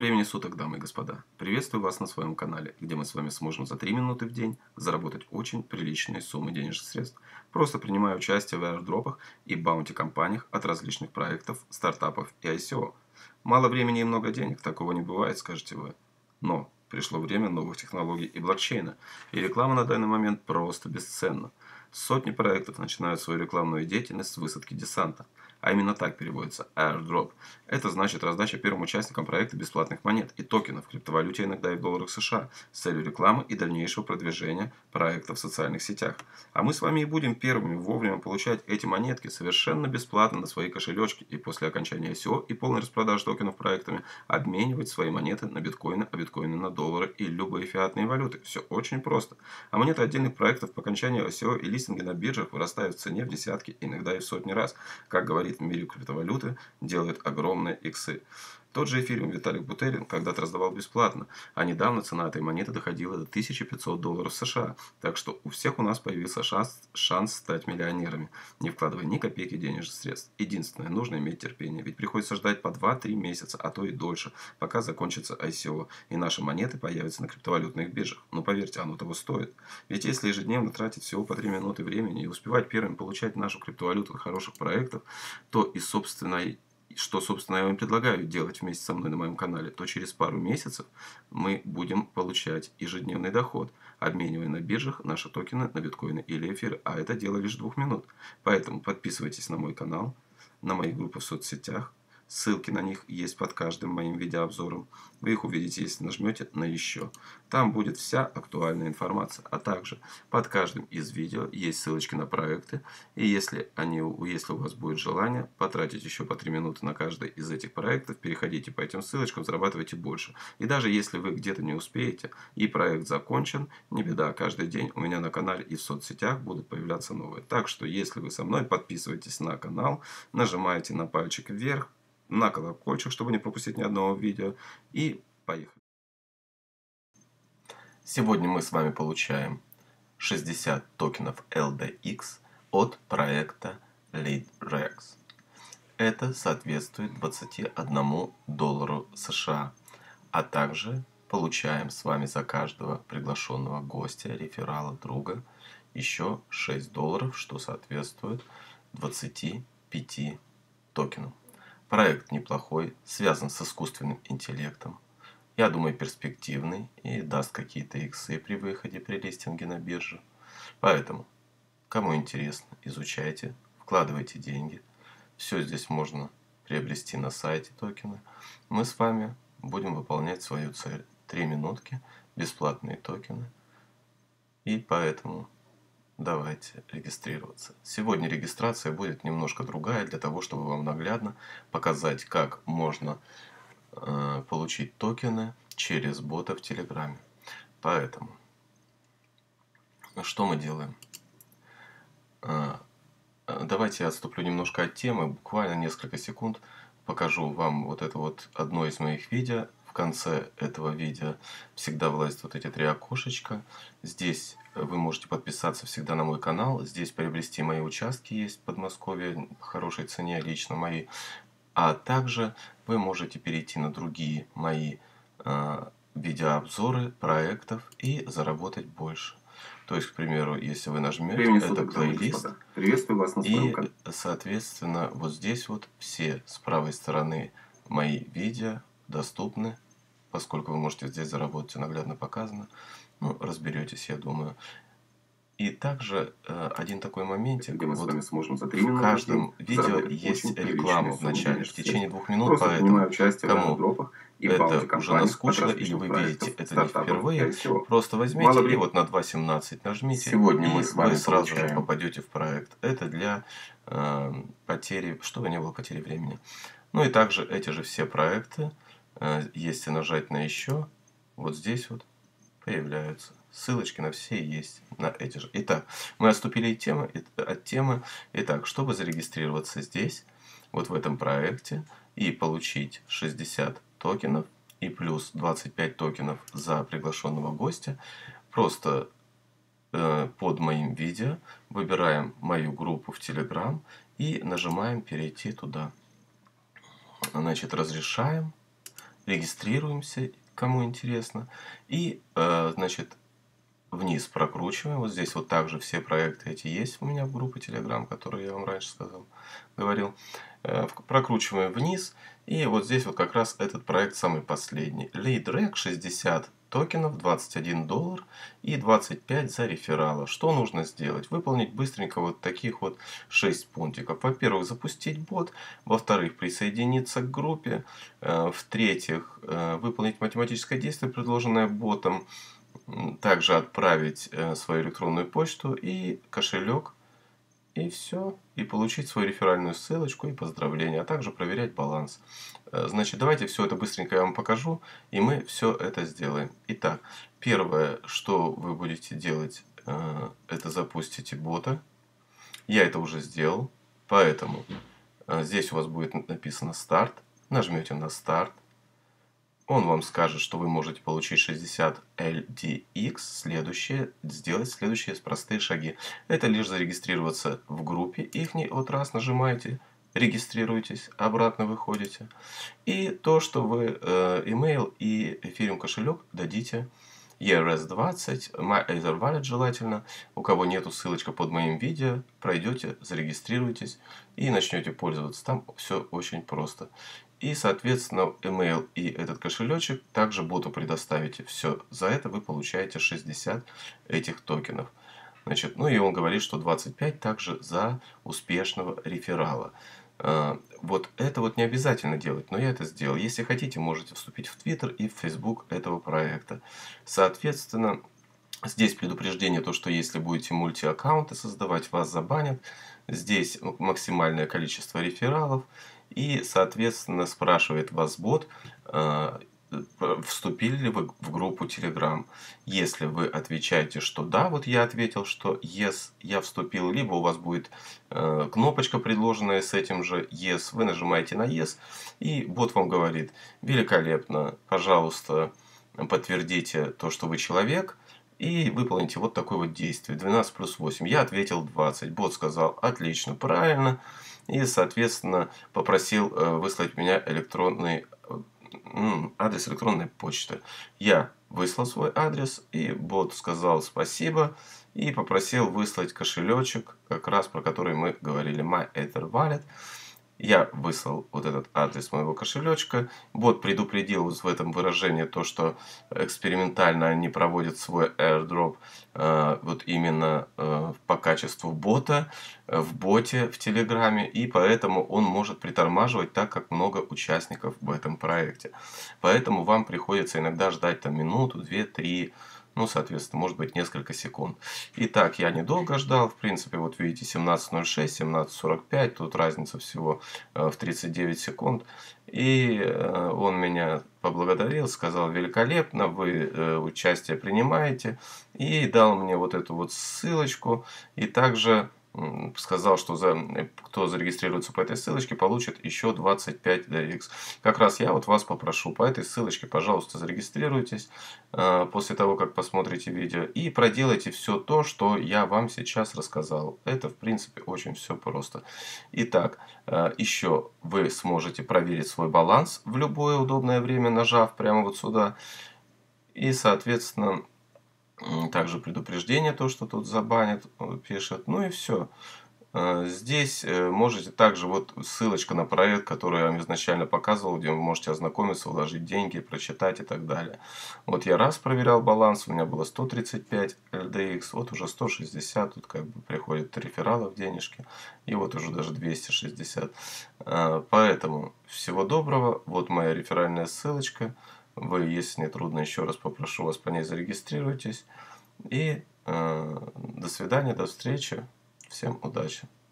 Времени суток, дамы и господа. Приветствую вас на своем канале, где мы с вами сможем за 3 минуты в день заработать очень приличные суммы денежных средств, просто принимая участие в airdropах и баунти-компаниях от различных проектов, стартапов и ICO. Мало времени и много денег, такого не бывает, скажете вы. Но пришло время новых технологий и блокчейна, и реклама на данный момент просто бесценна. Сотни проектов начинают свою рекламную деятельность с высадки десанта. А именно так переводится airdrop. Это значит раздача первым участникам проекта бесплатных монет и токенов в криптовалюте, иногда и в долларах США, с целью рекламы и дальнейшего продвижения проекта в социальных сетях. А мы с вами и будем первыми вовремя получать эти монетки совершенно бесплатно на свои кошелечки и после окончания ICO и полной распродажи токенов проектами обменивать свои монеты на биткоины, а биткоины на доллары и любые фиатные валюты. Все очень просто. А монеты отдельных проектов по окончанию ICO и листинги на биржах вырастают в цене в десятки, иногда и в сотни раз. Как говорит в мире криптовалюты, делают огромные иксы. Тот же эфириум Виталик Бутерин когда-то раздавал бесплатно, а недавно цена этой монеты доходила до $1500 США. Так что у всех у нас появился шанс стать миллионерами, не вкладывая ни копейки денежных средств. Единственное, нужно иметь терпение, ведь приходится ждать по 2-3 месяца, а то и дольше, пока закончится ICO, и наши монеты появятся на криптовалютных биржах. Но поверьте, оно того стоит. Ведь если ежедневно тратить всего по 3 минуты времени и успевать первым получать нашу криптовалюту от хороших проектов, то и собственно я вам предлагаю делать вместе со мной на моем канале, то через пару месяцев мы будем получать ежедневный доход, обменивая на биржах наши токены на биткоины или эфир. А это дело лишь 2 минут. Поэтому подписывайтесь на мой канал, на мои группы в соцсетях. Ссылки на них есть под каждым моим видеообзором. Вы их увидите, если нажмете на «Еще». Там будет вся актуальная информация. А также под каждым из видео есть ссылочки на проекты. И если у вас будет желание потратить еще по 3 минуты на каждый из этих проектов, переходите по этим ссылочкам, зарабатывайте больше. И даже если вы где-то не успеете и проект закончен, не беда, каждый день у меня на канале и в соцсетях будут появляться новые. Так что, если вы со мной, подписывайтесь на канал, нажимаете на пальчик вверх, на колокольчик, чтобы не пропустить ни одного видео. И поехали. Сегодня мы с вами получаем 60 токенов LDX от проекта LeadRex. Это соответствует 21 доллару США. А также получаем с вами за каждого приглашенного гостя, реферала, друга еще 6 долларов, что соответствует 25 токенам. Проект неплохой, связан с искусственным интеллектом. Я думаю, перспективный и даст какие-то иксы при выходе, при листинге на бирже. Поэтому, кому интересно, изучайте, вкладывайте деньги. Все здесь можно приобрести на сайте токены. Мы с вами будем выполнять свою цель. 3 минутки, бесплатные токены. И поэтому давайте регистрироваться. Сегодня регистрация будет немножко другая, для того, чтобы вам наглядно показать, как можно получить токены через бота в Телеграме. Поэтому, что мы делаем? Давайте я отступлю немножко от темы, буквально несколько секунд покажу вам вот это вот одно из моих видео. В конце этого видео всегда вылазят вот эти 3 окошечка. Здесь вы можете подписаться всегда на мой канал. Здесь приобрести мои участки есть в Подмосковье по хорошей цене, лично мои. А также вы можете перейти на другие мои видеообзоры проектов и заработать больше. То есть, к примеру, если вы нажмете, это плейлист, приветствую вас на своем канале. И, соответственно, вот здесь вот все с правой стороны мои видео доступны, поскольку вы можете здесь заработать, все наглядно показано. Ну, разберетесь, я думаю. И также один такой моментик, где мы вот с вами сможем за 3 в минуты каждом видео есть реклама в начале, в течение 2 минут, просто поэтому участие кому в airdropах и это уже наскучило, от или вы проектов, видите это не впервые, ICO. просто возьмите и вот на 2.17 нажмите, Сегодня и мы с вами вы сразу же получаем попадете в проект. Это для потери, чтобы не было потери времени. Ну и также эти же все проекты, если нажать на еще, вот здесь вот появляются. Ссылочки на все есть, на эти же. Итак, мы отступили от темы. Итак, чтобы зарегистрироваться здесь, вот в этом проекте, и получить 60 токенов, и плюс 25 токенов за приглашенного гостя, просто под моим видео выбираем мою группу в Telegram и нажимаем «Перейти туда». Значит, разрешаем. регистрируемся, кому интересно. И, значит, вниз прокручиваем. Вот здесь вот также все проекты эти есть у меня в группе Telegram, которые я вам раньше говорил. Прокручиваем вниз. И вот здесь вот как раз этот проект самый последний. LeadRec 60 токенов, 21 доллар и 25 за реферала. Что нужно сделать? Выполнить быстренько вот таких вот 6 пунктиков. Во-первых, запустить бот. Во-вторых, присоединиться к группе. В-третьих, выполнить математическое действие, предложенное ботом. Также отправить свою электронную почту и кошелек. И все. И получить свою реферальную ссылочку и поздравления. А также проверять баланс. Значит, давайте все это быстренько я вам покажу. И мы все это сделаем. Итак, первое, что вы будете делать, это запустите бота. Я это уже сделал. Поэтому здесь у вас будет написано старт. Нажмете на старт. Он вам скажет, что вы можете получить 60 LDX. Сделать следующие простые шаги. Это лишь зарегистрироваться в группе ихней. Вот раз нажимаете, регистрируйтесь, обратно выходите. И то, что вы email и эфириум кошелек дадите ERS20, MyEtherWallet желательно. У кого нету, ссылочка под моим видео. Пройдете, зарегистрируйтесь и начнете пользоваться. Там все очень просто. И, соответственно, email и этот кошелечек также боту предоставите. Все, за это вы получаете 60 этих токенов. Значит, ну и он говорит, что 25 также за успешного реферала. Вот это вот не обязательно делать, но я это сделал. Если хотите, можете вступить в Twitter и в Facebook этого проекта. Соответственно, здесь предупреждение, то, что если будете мультиаккаунты создавать, вас забанят. Здесь максимальное количество рефералов. И, соответственно, спрашивает вас бот, вступили ли вы в группу Telegram. Если вы отвечаете, что да, вот я ответил, что yes, я вступил, либо у вас будет кнопочка, предложенная с этим же yes, вы нажимаете на yes, и бот вам говорит: великолепно, пожалуйста, подтвердите то, что вы человек, и выполните вот такое вот действие. 12 плюс 8. Я ответил 20. Бот сказал: отлично, правильно. И, соответственно, попросил выслать меня адрес электронной почты. Я выслал свой адрес, и бот сказал спасибо и попросил выслать кошелечек, как раз про который мы говорили, MyEtherWallet. Я выслал вот этот адрес моего кошелечка. Бот предупредил в этом выражении то, что экспериментально они проводят свой airdrop вот именно по качеству бота в боте в Телеграме. И поэтому он может притормаживать, так как много участников в этом проекте. Поэтому вам приходится иногда ждать там минуту, 2, 3. Ну, соответственно, может быть несколько секунд. Итак, я недолго ждал. В принципе, вот видите, 17:06, 17:45. Тут разница всего в 39 секунд. И он меня поблагодарил, сказал: великолепно, вы участие принимаете. И дал мне вот эту вот ссылочку. И также сказал, что кто зарегистрируется по этой ссылочке, получит еще 25 DX. Как раз я вот вас попрошу по этой ссылочке, пожалуйста, зарегистрируйтесь после того, как посмотрите видео, и проделайте все то, что я вам сейчас рассказал. Это, в принципе, очень все просто. Итак, еще вы сможете проверить свой баланс в любое удобное время, нажав прямо вот сюда. И, соответственно, также предупреждение, то, что тут забанят, пишет. Ну и все. Здесь можете также, вот ссылочка на проект, который я вам изначально показывал, где вы можете ознакомиться, вложить деньги, прочитать и так далее. Вот я раз проверял баланс, у меня было 135 LDX, вот уже 160, тут как бы приходит рефералов денежки, и вот уже даже 260. Поэтому всего доброго, вот моя реферальная ссылочка. Вы, если не трудно, еще раз попрошу вас по ней зарегистрируйтесь. И до свидания, до встречи. Всем удачи.